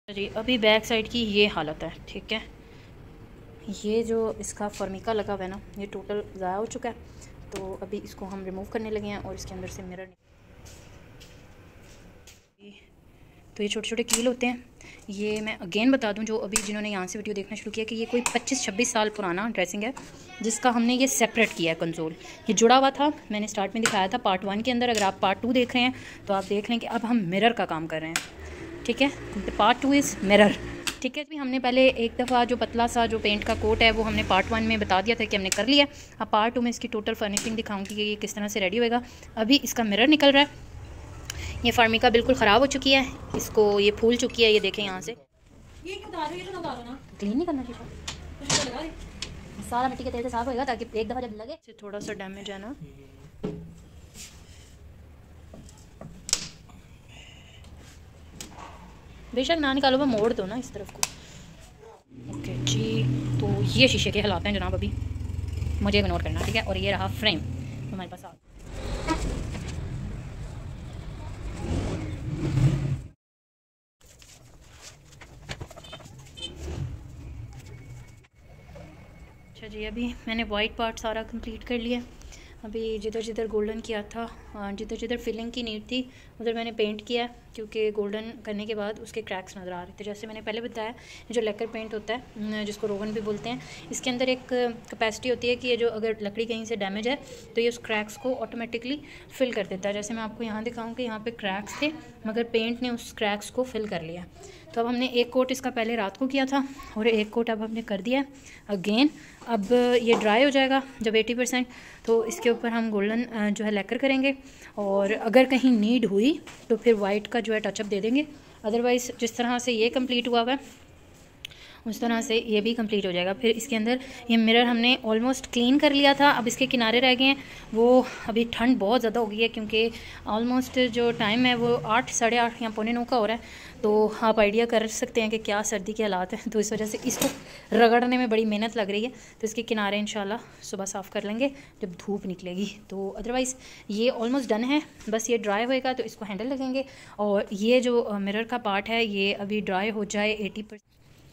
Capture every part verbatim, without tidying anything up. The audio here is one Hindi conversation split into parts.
जी अभी बैक साइड की ये हालत है, ठीक है। ये जो इसका फॉर्मिका लगा हुआ है ना, ये टोटल ज़ाया हो चुका है। तो अभी इसको हम रिमूव करने लगे हैं और इसके अंदर से मिरर, तो ये छोटे छोटे कील होते हैं। ये मैं अगेन बता दूं, जो अभी जिन्होंने यहाँ से वीडियो देखना शुरू किया, कि ये कोई पच्चीस छब्बीस साल पुराना ड्रेसिंग है जिसका हमने ये सेपरेट किया है। कंसोल ये जुड़ा हुआ था, मैंने स्टार्ट में दिखाया था पार्ट वन के अंदर। अगर आप पार्ट टू देख रहे हैं तो आप देख लें कि अब हम मिरर का काम कर रहे हैं, ठीक है। पार्ट टू इज़ मिरर, ठीक है। भी हमने पहले एक दफ़ा जो पतला सा जो पेंट का कोट है वो हमने पार्ट वन में बता दिया था कि हमने कर लिया। अब पार्ट टू में इसकी टोटल फर्निशिंग दिखाऊंगी कि ये किस तरह से रेडी होएगा। अभी इसका मिरर निकल रहा है। ये फार्मिका बिल्कुल ख़राब हो चुकी है, इसको ये फूल चुकी है, ये देखें यहाँ से। ये क्लीन नहीं करना चाहिए, सारा मिट्टी के तेल से साफ होएगा ताकि एक दफ़ा जब लगे। थोड़ा सा डैमेज है ना, बेशक ना निकालो, वो मोड़ दो ना इस तरफ को। ओके जी, तो ये शीशे के हालात हैं जनाब, अभी मुझे इग्नोर करना, ठीक है। और ये रहा फ्रेम हमारे पास। अच्छा जी, अभी मैंने वाइट पार्ट सारा कंप्लीट कर लिया। अभी जिधर जिधर गोल्डन किया था, जिधर जिधर फिलिंग की नीड थी उधर मैंने पेंट किया, क्योंकि गोल्डन करने के बाद उसके क्रैक्स नज़र आ रहे थे। जैसे मैंने पहले बताया, जो लेकर पेंट होता है जिसको रोगन भी बोलते हैं, इसके अंदर एक कैपेसिटी होती है कि ये जो अगर लकड़ी कहीं से डैमेज है तो ये उस क्रैक्स को ऑटोमेटिकली फिल कर देता है। जैसे मैं आपको यहाँ दिखाऊँ कि यहाँ पर क्रैक्स थे मगर पेंट ने उस क्रैक्स को फिल कर लिया। तो अब हमने एक कोट इसका पहले रात को किया था और एक कोट अब हमने कर दिया अगेन। अब ये ड्राई हो जाएगा जब अस्सी परसेंट, तो इसके ऊपर हम गोल्डन जो है लेकर करेंगे। और अगर कहीं नीड हुई तो फिर वाइट का जो है टचअप दे देंगे। अदरवाइज़ जिस तरह से ये कंप्लीट हुआ हुआ है उस तरह से ये भी कंप्लीट हो जाएगा। फिर इसके अंदर ये मिरर हमने ऑलमोस्ट क्लीन कर लिया था, अब इसके किनारे रह गए हैं। वो अभी ठंड बहुत ज़्यादा हो गई है क्योंकि ऑलमोस्ट जो टाइम है वो आठ साढ़े आठ या पौने नौ का हो रहा है। तो आप आइडिया कर सकते हैं कि क्या सर्दी के हालात हैं। तो इस वजह से इसको रगड़ने में बड़ी मेहनत लग रही है। तो इसके किनारे इंशाल्लाह सुबह साफ़ कर लेंगे जब धूप निकलेगी। तो अदरवाइज़ ये ऑलमोस्ट डन है, बस ये ड्राई होएगा तो इसको हैंडल लगेंगे। और ये जो मिरर का पार्ट है ये अभी ड्राई हो जाए एटी परसेंट।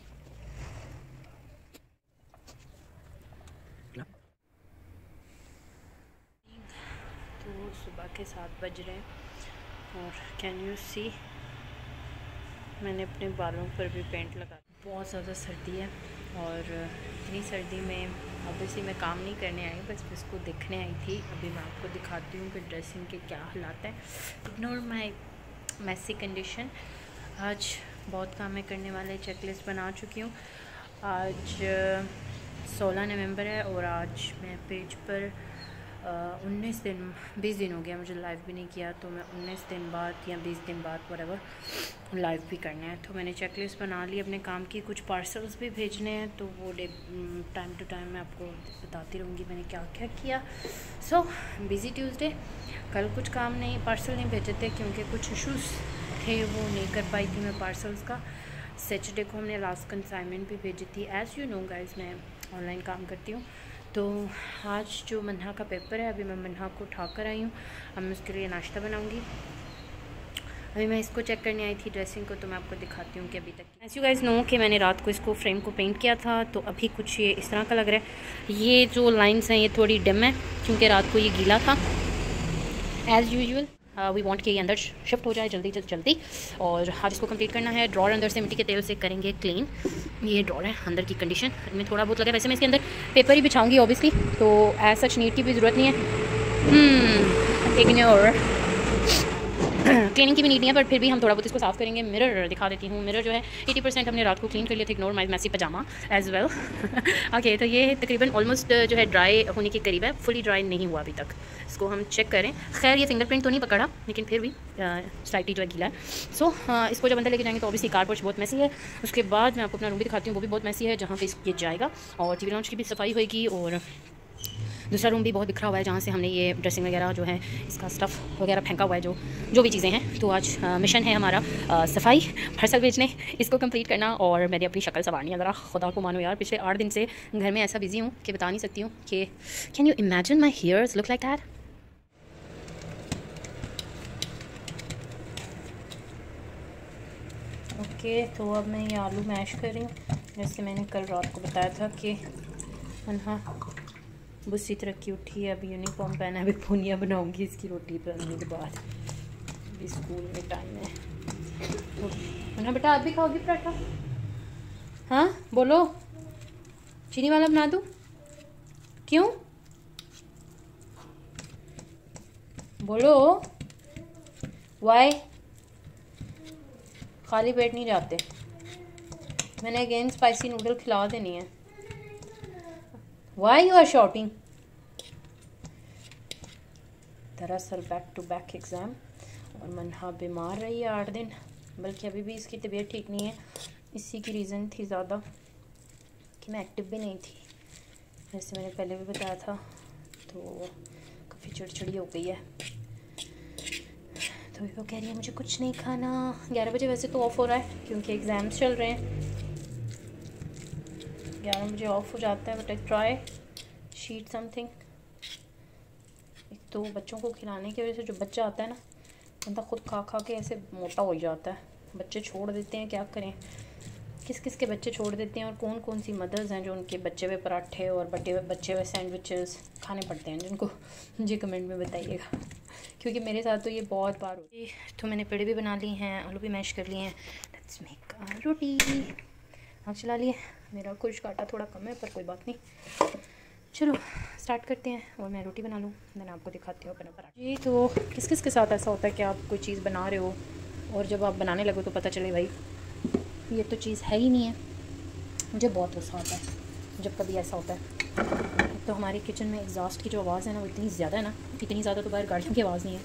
तो सुबह के सात बज रहे हैं और कैन यू सी मैंने अपने बालों पर भी पेंट लगा। बहुत ज़्यादा सर्दी है और इतनी सर्दी में ऑब्वियसली मैं काम नहीं करने आई, बस इसको देखने आई थी। अभी मैं आपको दिखाती हूँ कि ड्रेसिंग के क्या हालात हैं। Ignore my messy condition. आज बहुत काम मैं करने वाले चेकलिस्ट बना चुकी हूँ। आज सोलह नवंबर है और आज मैं पेज पर उन्नीस दिन बीस दिन हो गया मुझे लाइव भी नहीं किया। तो मैं उन्नीस दिन बाद या बीस दिन बाद व्हाटएवर लाइव भी करना है। तो मैंने चेकलिस्ट बना ली अपने काम की। कुछ पार्सल्स भी भेजने हैं तो वो डे टाइम टू टाइम मैं आपको बताती रहूँगी मैंने क्या क्या किया। So busy Tuesday. कल कुछ काम नहीं, पार्सल नहीं भेजे थे क्योंकि कुछ इशूज़ थे, वो नहीं कर पाई थी मैं पार्सल्स का। सैटरडे को हमने लास्ट कंसाइनमेंट भी भेजी थी। एज़ यू नो गाइस, मैं ऑनलाइन काम करती हूँ। तो आज जो मन्हा का पेपर है, अभी मैं मन्हा को उठा कर आई हूँ। अब मैं उसके लिए नाश्ता बनाऊँगी। अभी मैं इसको चेक करने आई थी ड्रेसिंग को, तो मैं आपको दिखाती हूँ कि अभी तक। एज़ यू गाइस नो कि मैंने रात को इसको फ्रेम को पेंट किया था, तो अभी कुछ ये इस तरह का लग रहा है। ये जो लाइन्स हैं ये थोड़ी डिम है क्योंकि रात को ये गीला था। एज़ यूजुअल वी वांट कि ये अंदर शिफ्ट हो जाए जल्दी जल्दी जल्दी। और आज इसको कंप्लीट करना है। ड्रॉर अंदर से मिट्टी के तेल से करेंगे क्लीन। ये ड्रॉर है, अंदर की कंडीशन में थोड़ा बहुत लगा। वैसे मैं इसके अंदर पेपर ही बिछाऊंगी ऑब्वियसली, तो एज सच नीट की भी ज़रूरत नहीं है। इग्नोर क्लीनिंग की भी नीड नहीं है, पर फिर भी हम थोड़ा बहुत इसको साफ़ करेंगे। मिरर दिखा देती हूँ। मिरर जो है अस्सी परसेंट हमने रात को क्लीन कर लिए थे। Ignore my messy pyjama as well. Okay, तो ये तकरीबन ऑलमोस्ट जो है ड्राई होने के करीब है। फुली ड्राई नहीं हुआ अभी तक। इसको हम चेक करें। खैर ये फिंगरप्रिंट तो नहीं पकड़ा, लेकिन फिर भी स्लाइटली जो है गीला है। सो so, इसको जब अंदर लेके जाएंगे तो ऑब्वियसली कारपोर्च बहुत मैसी है। उसके बाद मैं आपको अपना रूम भी दिखाती हूँ, वो भी बहुत मैसी है, जहाँ पे ये जाएगा। और टीवी लॉन्च की भी सफाई होगी। और दूसरा रूम भी बहुत बिखरा हुआ है जहाँ से हमने ये ड्रेसिंग वगैरह जो है इसका स्टफ़ वगैरह फेंका हुआ है, जो जो भी चीज़ें हैं। तो आज आ, मिशन है हमारा आ, सफाई पार्सल भेजने, इसको कंप्लीट करना और मैंने अपनी शक्ल संवारनी है। ज़रा खुदा को मानो यार, पिछले आठ दिन से घर में ऐसा बिजी हूँ कि बता नहीं सकती हूँ कि can you imagine my hairs look like that. Okay, तो अब मैं ये आलू मैश कर रही हूँ। जैसे मैंने कल रात को बताया था कि मन्हा बुस्सी तरह की उठी है, अभी यूनिफॉर्म पहना है, अभी पूनिया बनाऊँगी इसकी रोटी बनने के बाद। अभी स्कूल में टाइम है। तो मन्हा बेटा, आप भी खाओगी पराठा? हाँ बोलो, चीनी वाला बना दूँ? क्यों बोलो, वाई? खाली पेट नहीं जाते। मैंने अगेन स्पाइसी नूडल खिला देनी है। Why you are shouting? दरअसल बैक टू बैक एग्ज़ाम और मन्हा बीमार रही है आठ दिन, बल्कि अभी भी इसकी तबीयत ठीक नहीं है। इसी की रीज़न थी ज़्यादा कि मैं एक्टिव भी नहीं थी, जैसे मैंने पहले भी बताया था। तो काफ़ी चिड़चिड़ी हो गई है, तो वो कह रही है मुझे कुछ नहीं खाना। ग्यारह बजे वैसे तो ऑफ़ हो रहा है क्योंकि एग्ज़ाम्स चल रहे हैं। ग्यारह बजे ऑफ़ हो जाता है, but I try sheet something. एक तो बच्चों को खिलाने की वजह से जो बच्चा आता है ना, बंदा खुद खा खा के ऐसे मोटा हो जाता है। बच्चे छोड़ देते हैं, क्या करें, किस किस के बच्चे छोड़ देते हैं, और कौन कौन सी मदर्स हैं जो उनके बच्चे हुए पराठे और बटे बच्चे हुए सैंडविचेस खाने पड़ते हैं, जिनको मुझे कमेंट में बताइएगा, क्योंकि मेरे साथ तो ये बहुत बार होती है। तो मैंने पेड़े भी बना ली हैं, आलू भी मैश कर लिए हैं। Let's make roti. आग चला लिए। मेरा कुछ काटा थोड़ा कम है, पर कोई बात नहीं, चलो स्टार्ट करते हैं और मैं रोटी बना लूँ, देन आपको दिखाती हूँ अपना पराठा। जी, तो किस किस के साथ ऐसा होता है कि आप कोई चीज़ बना रहे हो और जब आप बनाने लगो तो पता चले भाई ये तो चीज़ है ही नहीं है। मुझे बहुत गुस्सा आता है जब कभी ऐसा होता है। तो हमारे किचन में एग्जॉस्ट की जो आवाज़ है ना, वो इतनी ज़्यादा है ना, इतनी ज़्यादा तो बाहर गाड़ियों की आवाज़ नहीं है।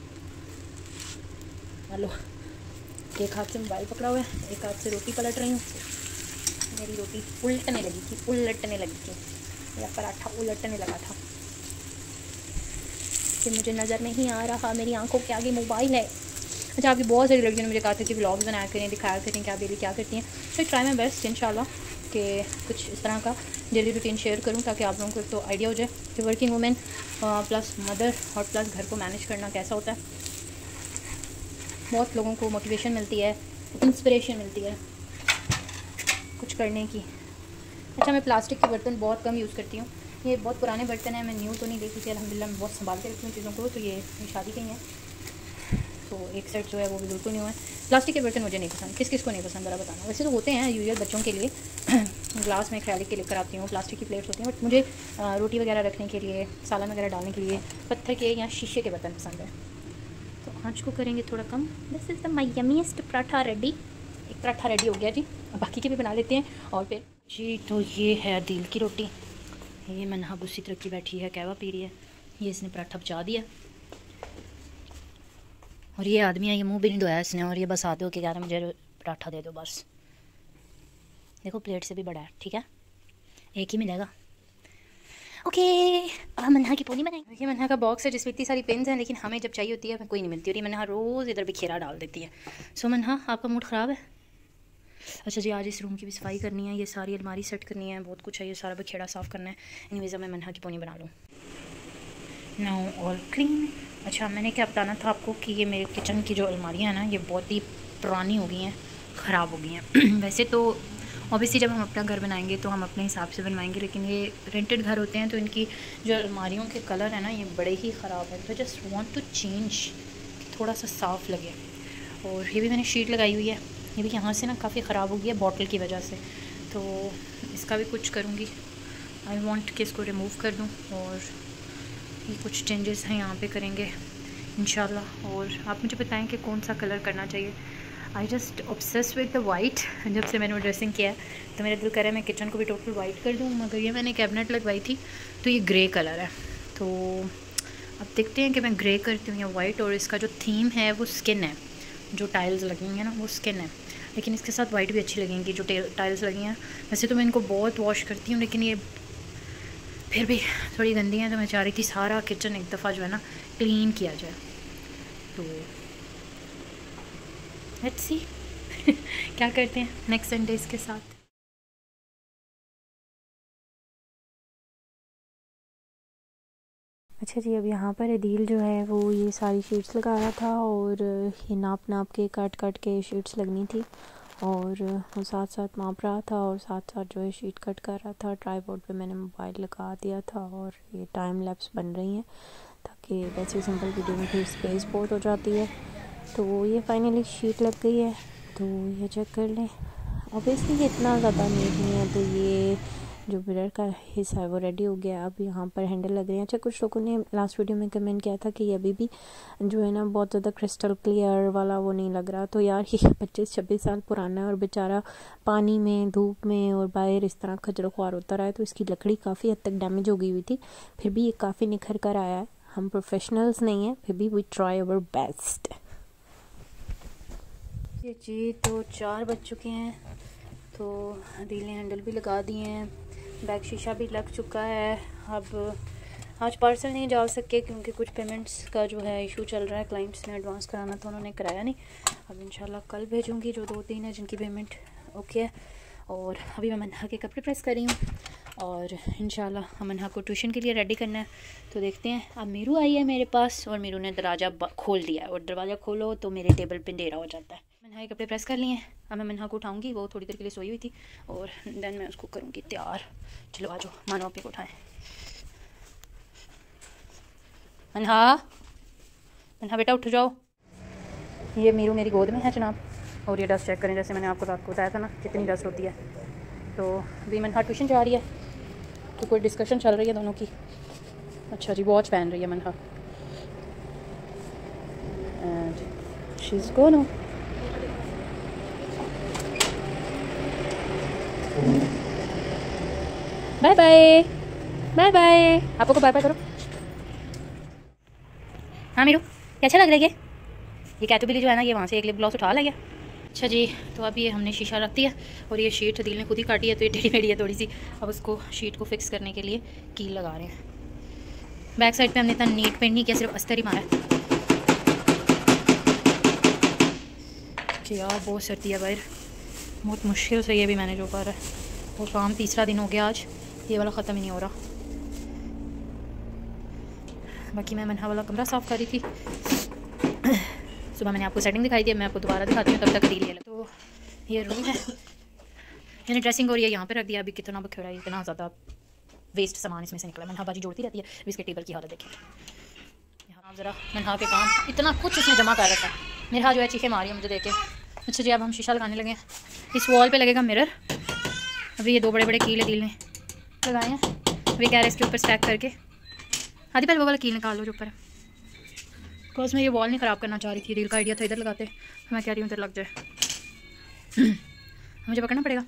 हेलो, एक हाथ से मोबाइल पकड़ा हुआ है, एक हाथ से रोटी पलट रही हूँ। मेरी रोटी उलटने लगी थी उलटने लगी थी मेरा पराठा उलटने लगा था कि मुझे नज़र नहीं आ रहा, मेरी आंखों के आगे मोबाइल है। अच्छा, आपकी बहुत सारी लड़कियों ने मुझे कहा था कि व्लॉग्स बनाया करें, दिखाया करें क्या डेली क्या करती हैं। तो ट्राई माई बेस्ट इंशाल्लाह कि कुछ इस तरह का डेली रूटीन शेयर करूं, ताकि आप लोगों को तो आइडिया हो जाए कि वर्किंग वुमेन प्लस मदर और प्लस घर को मैनेज करना कैसा होता है। बहुत लोगों को मोटिवेशन मिलती है, इंस्पिरेशन मिलती है कुछ करने की। अच्छा, मैं प्लास्टिक के बर्तन बहुत कम यूज़ करती हूँ। ये बहुत पुराने बर्तन हैं, मैं न्यू तो नहीं देखी थी, अल्हम्दुलिल्लाह मैं बहुत संभाल के रखती हूँ चीज़ों को। तो ये शादी के ही है, तो एक सेट जो है वो भी बिल्कुल नहीं हुआ है। प्लास्टिक के बर्तन मुझे नहीं पसंद। किस किस को नहीं पसंद ज़रा बताना। वैसे तो होते हैं यूजुअल बच्चों के लिए ग्लास में ख्याली के लेकर आती हूँ, प्लास्टिक की प्लेट्स होती हैं, बट मुझे रोटी वगैरह रखने के लिए, सालन वगैरह डालने के लिए पत्थर के या शीशे के बर्तन पसंद है। तो आँच को करेंगे थोड़ा कम। This is the my yummiest paratha ready. एक पराठा रेडी हो गया जी, अब बाकी के भी बना लेते हैं। और फिर जी, तो ये है दिल की रोटी। ये मन्हा बुस्सी तरह की बैठी है, कहवा पी रही है। ये इसने पराठा पचा दिया, और ये आदमी है, ये मुंह भी नहीं धोया इसने, और ये बस आते हो कि यार मुझे पराठा दे दो बस। देखो प्लेट से भी बड़ा है, ठीक है, एक ही मिलेगा। ओके, अब मन्हा की पोनी बनाएंगे। देखिए मन्हा का बॉक्स है जिसमें इतनी सारी पेन्स हैं, लेकिन हमें जब चाहिए होती है कोई नहीं मिलती, और ये मन्हा रोज़ इधर बिखेरा डाल देती है। सो मन्हा, आपका मूड ख़राब है? अच्छा जी, आज इस रूम की भी सफाई करनी है, ये सारी अलमारी सेट करनी है, बहुत कुछ है, ये सारा बखेड़ा साफ़ करना है। एनीवेज़, मैं मन्हा की पोनी बना लूँ। Now all clean. अच्छा, मैंने क्या बताना था आपको कि ये मेरे किचन की जो अलमारियाँ हैं ना, ये बहुत ही पुरानी हो गई हैं, ख़राब हो गई हैं। वैसे तो ऑब्वियसली जब हम अपना घर बनाएंगे तो हम अपने हिसाब से बनवाएंगे, लेकिन ये रेंटेड घर होते हैं तो इनकी जो अलमारियों के कलर है ना, ये बड़े ही ख़राब है। तो जस्ट वांट टू चेंज, थोड़ा सा साफ़ लगे। और ये भी मैंने शीट लगाई हुई है, ये भी यहाँ से ना काफ़ी ख़राब हो गई है बॉटल की वजह से, तो इसका भी कुछ करूँगी। आई वांट कि इसको रिमूव कर दूँ, और ये कुछ चेंजेस हैं यहाँ पे करेंगे इंशाल्लाह। और आप मुझे बताएं कि कौन सा कलर करना चाहिए। I just obsessed with the white. जब से मैंने वो ड्रेसिंग किया है तो मेरा दिल कर रहा है मैं किचन को भी टोटल वाइट कर दूँ, मगर ये मैंने कैबिनेट लगवाई थी तो ये ग्रे कलर है। तो अब देखते हैं कि मैं ग्रे करती हूँ या वाइट। और इसका जो थीम है वो स्किन है, जो टाइल्स लगेंगे ना वो स्किन है, लेकिन इसके साथ वाइट भी अच्छी लगेंगी जो टाइल्स लगी हैं। वैसे तो मैं इनको बहुत वॉश करती हूँ, लेकिन ये फिर भी थोड़ी गंदी हैं, तो मैं चाह रही थी सारा किचन एक दफ़ा जो है ना क्लीन किया जाए। तो लेट्स सी क्या करते हैं नेक्स्ट संडे इसके साथ। अच्छा जी, अब यहाँ पर अदील जो है वो ये सारी शीट्स लगा रहा था, और ये नाप नाप के काट काट के शीट्स लगनी थी, और वो साथ साथ माप रहा था और साथ साथ जो है शीट कट कर रहा था। ट्राइपॉड पे मैंने मोबाइल लगा दिया था और ये टाइम लैप्स बन रही हैं ताकि वैसे सिंपल वीडियो में फिर स्पेस बहुत हो जाती है। तो ये फाइनली शीट लग गई है, तो ये चेक कर लें। ऑब्वियसली ये इतना ज़्यादा नीट नहीं है, तो ये जो मिरर का हिस्सा है वो रेडी हो गया। अब यहाँ पर हैंडल लग रहे हैं। अच्छा, कुछ लोगों ने लास्ट वीडियो में कमेंट किया था कि ये अभी भी जो है ना बहुत ज़्यादा क्रिस्टल क्लियर वाला वो नहीं लग रहा। तो यार ये पच्चीस छब्बीस साल पुराना है और बेचारा पानी में, धूप में और बाहर इस तरह खजर ख्वार होता रहा है, तो इसकी लकड़ी काफ़ी हद तक डैमेज हो गई हुई थी। फिर भी ये काफ़ी निखर कर आया है। हम प्रोफेशनल्स नहीं हैं, फिर भी वी ट्राई अवर बेस्ट। ये जी तो चार बज चुके हैं, तो अदील ने हैंडल भी लगा दिए हैं, बैक शीशा भी लग चुका है। अब आज पार्सल नहीं जा सके क्योंकि कुछ पेमेंट्स का जो है इशू चल रहा है। क्लाइंट्स ने एडवांस कराना था, उन्होंने कराया नहीं। अब इंशाल्लाह कल भेजूंगी, जो दो तीन है जिनकी पेमेंट ओके है। और अभी मैं मन्हा के कपड़े प्रेस कर रही हूँ और इंशाल्लाह मन्हा को ट्यूशन के लिए रेडी करना है। तो देखते हैं। अब मीरू आई है मेरे पास और मीरू ने दरवाज़ा खोल दिया है, और दरवाज़ा खोलो तो मेरे टेबल पे अंधेरा हो जाता है। मन्हा के कपड़े प्रेस कर लिए हैं। अब मैं मन्हा को उठाऊंगी, वो थोड़ी देर के लिए सोई हुई थी, और देन मैं उसको करूँगी तैयार। चलो आ जाओ, मानो अपने को उठाएं। मन्हा, मन्हा बेटा उठ जाओ। ये मीरू मेरी गोद में है जनाब। और ये डस्ट चेक करें, जैसे मैंने आपको रात को बताया था ना कितनी डस्ट होती है। तो अभी मन्हा ट्यूशन जा रही है, तो कोई डिस्कशन चल रही है दोनों की। अच्छा जी, वॉच पहन रही है Manha. And she is go no. Bye bye, bye bye. आपको बाय बाय करो। हाँ मीरू, कैसा लग रहा है ये ये कैटरपिलर जो है ना, ये वहाँ से एक लिप ग्लॉस उठा लिया। अच्छा जी, तो अब ये हमने शीशा रख दिया और ये शीट दिल ने खुद ही काटी है, तो ये टेढ़ी मेढ़ी है थोड़ी सी। अब उसको शीट को फिक्स करने के लिए कील लगा रहे हैं। बैक साइड पे हमने इतना नीट पेंट नहीं किया, सिर्फ अस्तर ही मारा है कि यार बहुत सर्दी है बाहर, बहुत मुश्किल से ये भी मैंने जो कर रहा है। वो काम तीसरा दिन हो गया आज, ये वाला ख़त्म ही नहीं हो रहा। बाकी मैं मन्हा वाला कमरा साफ़ कर रही थी। सुबह मैंने आपको सेटिंग दिखाई दी, मैं आपको दोबारा दिखाती हूँ, तब तक डील ले। तो ये रूम है, मैंने ड्रेसिंग और ये यहाँ पे रख दिया। अभी कितना बखेड़ा है, इतना ज़्यादा वेस्ट सामान इसमें से निकला। मन्हा बाजी जोड़ती रहती है। अभी इसके टेबल की हालत देखिए। यहाँ आप ज़रा मन्हा के काम, इतना कुछ इसने जमा कर रखा है। मेरा जो है चीखें मारी है मुझे देखे। अच्छा जी, अब हम शीशा लगाने लगे हैं। इस वॉल पर लगेगा मिरर। अभी ये दो बड़े बड़े कील दिल ने लगाए हैं। अभी कह रहे इसके ऊपर स्टैक करके आधी पहले वो वाला कील निकाल लो जो ऊपर है, बिकॉज मैं ये वॉल नहीं ख़राब करना चाह रही थी। रील का आइडिया था इधर लगाते, मैं कह रही हूँ इधर लग जाए। मुझे पकड़ना पड़ेगा।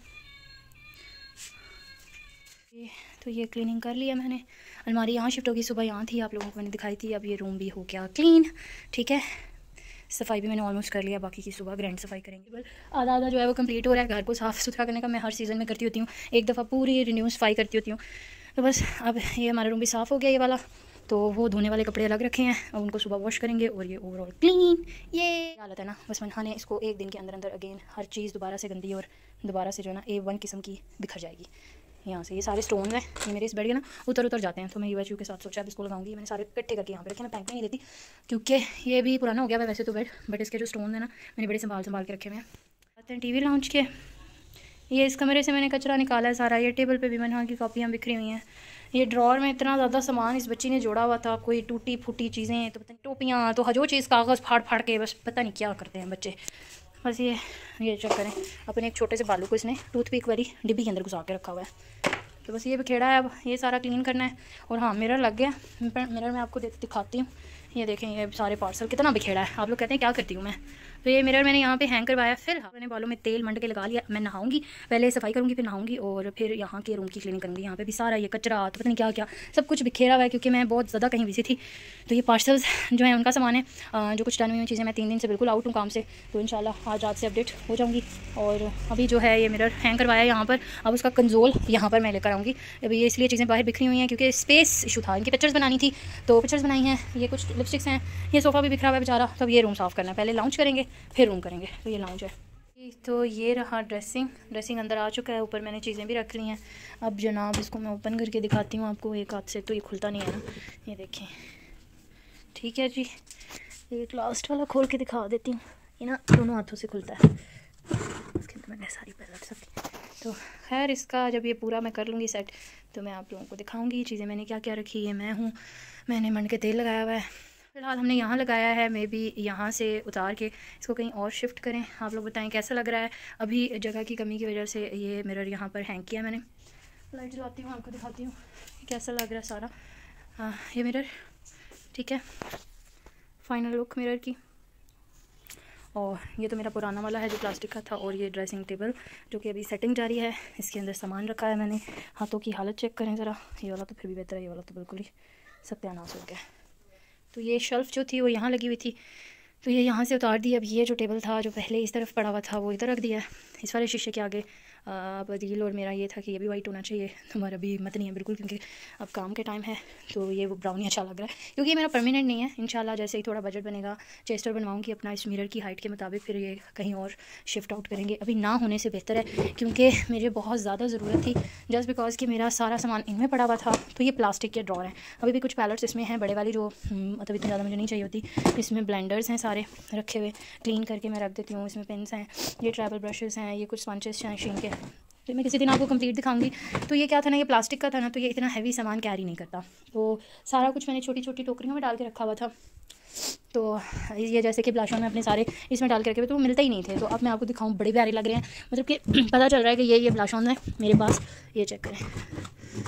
ये तो ये क्लीनिंग कर लिया मैंने। अलमारी यहाँ शिफ्ट होगी, सुबह यहाँ थी, आप लोगों को मैंने दिखाई थी। अब ये रूम भी हो गया क्लीन, ठीक है। सफाई भी मैंने ऑलमोस्ट कर लिया, बाकी की सुबह ग्रैंड सफाई करेंगे। आधा आधा जो है वो कंप्लीट हो रहा है। घर को साफ़ सुथरा करने का मैं हर सीज़न में करती होती हूँ, एक दफ़ा पूरी रिन्यू सफाई करती होती हूँ। तो बस अब ये हमारा रूम भी साफ़ हो गया ये वाला। तो वो धोने वाले कपड़े अलग रखे हैं, अब उनको सुबह वॉश करेंगे और ये ओवरऑल क्लीन। ये हालत है ना, बस मन्हा ने इसको एक दिन के अंदर अंदर अगेन हर चीज़ दोबारा से गंदी और दोबारा से जो है ना ए वन किस्म की बिखर जाएगी। यहाँ से ये सारे स्टोन्स हैं, ये मेरे इस बेड के ना उतर उतर जाते हैं, तो मैं यूएचयू के साथ सोचा अब इसको लगाऊंगी। मैंने सारे इकट्ठे करके यहाँ पे रखे, मैं पैंक में नहीं देती क्योंकि ये भी पुराना हो गया है वैसे तो बेड, बट इसके जो स्टोन है ना मैंने बड़े संभाल संभाल के रखे हुए हैं। आते हैं टी वी लॉन्च के। ये इस कमरे से मैंने कचरा निकाला है सारा। ये टेबल पे भी मन्हा की कॉपियाँ बिखरी हुई हैं। ये ड्रॉर में इतना ज़्यादा सामान इस बच्ची ने जोड़ा हुआ था, कोई टूटी फूटी चीज़ें, तो पता नहीं टोपियाँ, तो हजो चीज़ कागज़ फाड़ फाड़ के बस पता नहीं क्या करते हैं बच्चे। बस ये ये चेक करें, अपने एक छोटे से बालू को इसने टूथपिक वाली डिब्बी के अंदर घुसा के रखा हुआ है। तो बस ये बिखेड़ा है, अब ये सारा क्लीन करना है। और हाँ, मिरर लग गया। मिरर में आपको दिखाती हूँ, ये देखें ये सारे पार्सल कितना बिखेड़ा है। आप लोग कहते हैं क्या करती हूँ मैं, तो ये मिरर मैंने यहाँ पे हैंग करवाया। फिर मैंने बालों में तेल मंड के लगा लिया। मैं नहाऊंगी, पहले सफाई करूँगी, फिर नहाऊंगी और फिर यहाँ के रूम की क्लीनिंग करूँगी। यहाँ पे भी सारा ये कचरा तो पता नहीं क्या क्या सब कुछ बिखेरा हुआ है, क्योंकि मैं बहुत ज़्यादा कहीं बिजी थी। तो ये पार्सल्स जो है उनका सामान है, जो कुछ डन हुई चीज़ें। मैं तीन दिन से बिल्कुल आउट हूँ काम से, तो इंशाल्लाह आज रात से अपडेट हो जाऊँगी। और अभी जो है ये मिरर हैंग करवाया यहाँ पर, अब उसका कंसोल यहाँ पर मैं लेकर आऊँगी। अभी ये इसलिए चीज़ें बाहर बिखरी हुई हैं क्योंकि स्पेस इशू था। इनकी पिक्चर्स बनानी थी तो पिक्चर्स बनाई हैं। ये कुछ लिपस्टिक्स हैं, ये सोफ़ा भी बिखरा हुआ है बेचारा। तब ये रूम साफ़ करना है, पहले लॉन्च करेंगे फिर रूम करेंगे। तो ये लाउंज है। तो ये रहा ड्रेसिंग। ड्रेसिंग अंदर आ चुका है, ऊपर मैंने चीज़ें भी रख ली हैं। अब जनाब इसको मैं ओपन करके दिखाती हूँ आपको एक हाथ से, तो ये खुलता नहीं है ना, ये देखें। ठीक है जी, एक लास्ट वाला खोल के दिखा देती हूँ। ये ना दोनों हाथों से खुलता है। इसके अंदर तो मैंने सारी पैलेट सब। तो खैर इसका जब ये पूरा मैं कर लूँगी सेट तो मैं आप लोगों को दिखाऊंगी चीज़ें मैंने क्या क्या रखी है। मैं हूँ मैंने मंड के तेल लगाया हुआ है, फ़िलहाल हमने यहाँ लगाया है। मे बी यहाँ से उतार के इसको कहीं और शिफ्ट करें। आप लोग बताएं कैसा लग रहा है। अभी जगह की कमी की वजह से ये मिरर यहाँ पर हैंग किया मैंने। लाइट जलाती हूँ, आपको दिखाती हूँ कैसा लग रहा है सारा। आ, ये मिरर ठीक है, फाइनल लुक मिरर की। और ये तो मेरा पुराना वाला है जो प्लास्टिक का था। और ये ड्रेसिंग टेबल जो कि अभी सेटिंग जारी है, इसके अंदर सामान रखा है मैंने। हाथों की हालत चेक करें ज़रा, ये वाला तो फिर भी बेहतर है, ये वाला तो बिल्कुल ही सत्यानाश हो गया। तो ये शेल्फ़ जो थी वो यहाँ लगी हुई थी, तो ये यहाँ से उतार दी। अब ये जो टेबल था जो पहले इस तरफ पड़ा हुआ था वो इधर रख दिया है। इस वाले शीशे के आगे बदील और मेरा ये था कि ये भी वाइट होना चाहिए, हमारा भी हिम्मत नहीं है बिल्कुल, क्योंकि अब काम के टाइम है। तो ये वो ब्राउन ही अच्छा लग रहा है, क्योंकि ये मेरा परमानेंट नहीं है। इंशाल्लाह जैसे ही थोड़ा बजट बनेगा, चेस्टर बनवाऊंगी अपना इस मिरर की हाइट के मुताबिक, फिर ये कहीं और शिफ्ट आउट करेंगे। अभी ना होने से बेहतर है, क्योंकि मुझे बहुत ज़्यादा ज़रूरत थी, जस्ट बिकॉज कि मेरा सारा सामान इनमें पड़ा हुआ था। तो ये प्लास्टिक के ड्रॉर हैं, अभी भी कुछ पैलेट्स इसमें हैं बड़े वाली, जो मतलब इतनी ज़्यादा मुझे नहीं चाहिए होती। इसमें ब्लेंडर्स हैं सारे रखे हुए, क्लीन करके मैं रख देती हूँ। इसमें पेन्स हैं, ये ट्रैवल ब्रशेज़ हैं, ये कुछ स्पंचेस हैं शीन के। तो मैं किसी दिन आपको कंप्लीट दिखाऊंगी। तो ये क्या था ना, ये प्लास्टिक का था ना, तो ये इतना हैवी सामान कैरी नहीं करता। तो सारा कुछ मैंने छोटी छोटी टोकरियों में डाल के रखा हुआ था। तो ये जैसे कि ब्लश में अपने सारे इसमें डाल के रखे हुए, तो वो मिलते ही नहीं थे। तो अब मैं आपको दिखाऊं, बड़े प्यारे लग रहे हैं, मतलब कि पता चल रहा है कि ये ये ब्लश ऑन है मेरे पास। ये चेक करें,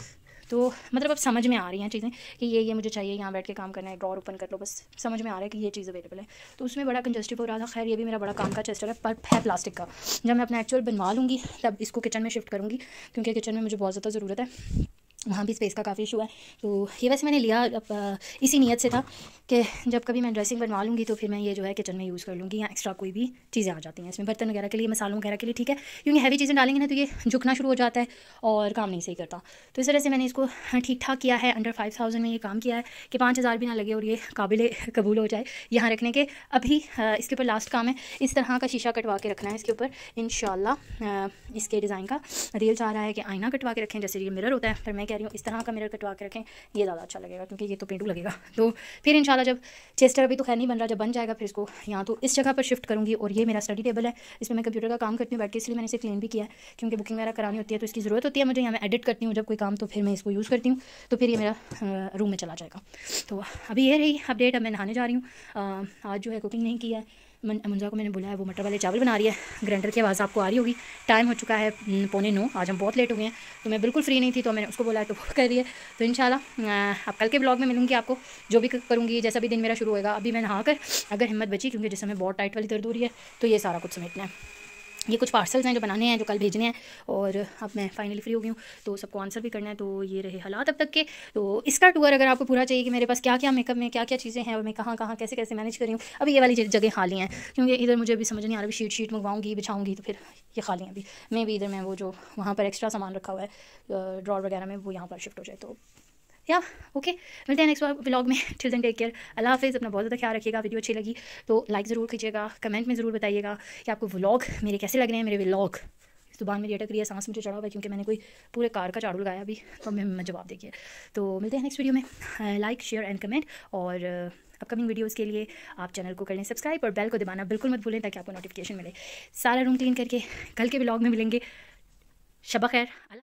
तो मतलब अब समझ में आ रही हैं चीज़ें कि ये ये मुझे चाहिए, यहाँ बैठ के काम करना है, ड्रॉर ओपन कर लो, बस समझ में आ रहा है कि ये चीज़ अवेलेबल है। तो उसमें बड़ा कंजस्टिव हो रहा था। खैर ये भी मेरा बड़ा काम का चेस्टर है, पर है प्लास्टिक का। जब मैं अपना एक्चुअल बनवा लूँगी तब इसको किचन में शिफ्ट करूँगी, क्योंकि किचन में मुझे बहुत ज़्यादा ज़रूरत है, वहाँ भी स्पेस का काफ़ी इशू है। तो ये वैसे मैंने लिया अब इसी नीयत से था कि जब कभी मैं ड्रेसिंग बनवा लूँगी तो फिर मैं ये जो है किचन में यूज़ कर लूँगी, या एक्स्ट्रा कोई भी चीज़ें आ जाती हैं इसमें, बर्तन वगैरह के लिए, मसालों वगैरह के लिए, ठीक है। क्योंकि हैवी चीज़ें डालेंगे ना तो ये झुकना शुरू हो जाता है और काम नहीं सही करता। तो इस तरह से मैंने इसको ठीक ठाक किया है। अंडर फाइव थाउजेंड में ये काम किया है कि पाँच हज़ार भी ना लगे और ये काबिल कबूल हो जाए यहाँ रखने के। अभी इसके ऊपर लास्ट काम है, इस तरह का शीशा कटवा के रखना है इसके ऊपर इंशाल्लाह। इसके डिज़ाइन का रियल चाह रहा है कि आईना कटवा के रखें, जैसे ये मिरर होता है, पर मैं कह रही हूँ इस तरह का मिरर कटवा के रखें, ये ज़्यादा अच्छा लगेगा, क्योंकि ये तो पेंडू लगेगा। तो फिर इंशाल्लाह जब चेस्टर अभी तो खैर नहीं बन रहा, जब बन जाएगा फिर इसको यहाँ तो इस जगह पर शिफ्ट करूँगी। और ये मेरा स्टडी टेबल है, इसमें मैं कंप्यूटर का काम करती हूँ बैठ के, इसलिए मैंने इसे क्लीन भी किया है, क्योंकि बुकिंग वगैरह करानी होती है तो इसकी ज़रूरत होती है मुझे। यहाँ मैं एडिट करती हूँ जब कोई काम, तो फिर मैं इसको यूज़ करती हूँ, तो फिर ये मेरा रूम में चला जाएगा। तो अभी ये रही अपडेट। अब मैं नहाने जा रही हूँ। आज जो है कुकिंग नहीं किया है। मुंजा को मैंने बुलाया, वो मटर वाले चावल बना रही है। ग्राइंडर की आवाज़ आपको आ रही होगी। टाइम हो चुका है पौने नौ, आज हम बहुत लेट हो गए हैं, तो मैं बिल्कुल फ्री नहीं थी, तो मैंने उसको बुलाया तो वो कर रही है। तो इंशाल्लाह अब कल के ब्लॉग में मिलूंगी आपको, जो भी करूँगी जैसा भी दिन मेरा शुरू होएगा। अभी मैं नहा कर, अगर हिम्मत बची, क्योंकि जिस समय बहुत टाइट वाली दर्द हो रही है, तो ये सारा कुछ समेटना है। ये कुछ पार्सल्स हैं जो बनाने हैं, जो कल भेजने हैं, और अब मैं फाइनली फ्री हो गई हूँ, तो सबको आंसर भी करना है। तो ये रहे हालात अब तक के। तो इसका टूर अगर आपको पूरा चाहिए कि मेरे पास क्या क्या मेकअप में क्या क्या चीज़ें हैं और मैं कहाँ कहाँ कैसे कैसे मैनेज कर रही हूँ, अभी ये वाली जगह खाली हैं, क्योंकि इधर मुझे अभी समझ नहीं आ रहा, अभी शीट शीट मंगवाऊंगी, बिछाऊंगी, तो फिर ये खाली हैं अभी। मैं भी इधर मैं वो जो वहाँ पर एक्स्ट्रा सामान रखा हुआ है ड्रॉर वगैरह में, वो यहाँ पर शिफ्ट हो जाए। तो या ओके, मिलते हैं नेक्स्ट व्लॉग में। टिल देन टेक केयर, अल्लाह हाफिज़। अपना बहुत ज़्यादा ख्याल रखिएगा। वीडियो अच्छी लगी तो लाइक ज़रूर कीजिएगा, कमेंट में ज़रूर बताइएगा कि आपको व्लॉग मेरे कैसे लग रहे हैं। मेरे व्लॉग, जुबान मेरी अटक रही है, सांस मुझे चढ़ा हुआ है, क्योंकि मैंने कोई पूरे कार का झाड़ू लगाया अभी, तो मैं जवाब देखिए। तो मिलते हैं नेक्स्ट वीडियो में। लाइक शेयर एंड कमेंट, और अपकमिंग वीडियोस के लिए आप चैनल को कर लें सब्सक्राइब, और बेल को दबाना बिल्कुल मत भूलें, ताकि आपको नोटिफिकेशन मिले। सारा रूम क्लीन करके कल के व्लॉग में मिलेंगे। शब खैर।